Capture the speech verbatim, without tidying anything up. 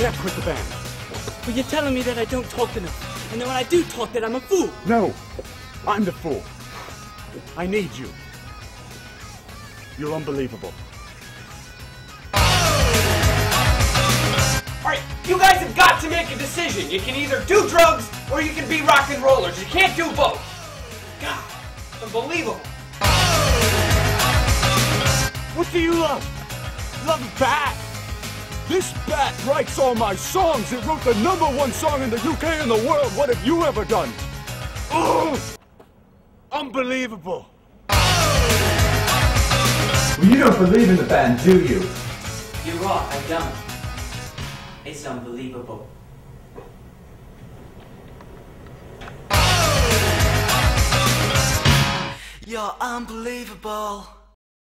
can't quit the band. But you're telling me that I don't talk enough, and then when I do talk that I'm a fool. No, I'm the fool. I need you. You're unbelievable. Alright, you guys have got to make a decision. You can either do drugs or you can be rock and rollers. You can't do both. God, unbelievable. What do you love? Love Bat. This Bat writes all my songs. It wrote the number one song in the U K and the world. What have you ever done? Oh, unbelievable. Well, you don't believe in the band, do you? You're right, I don't. It's unbelievable. You're unbelievable.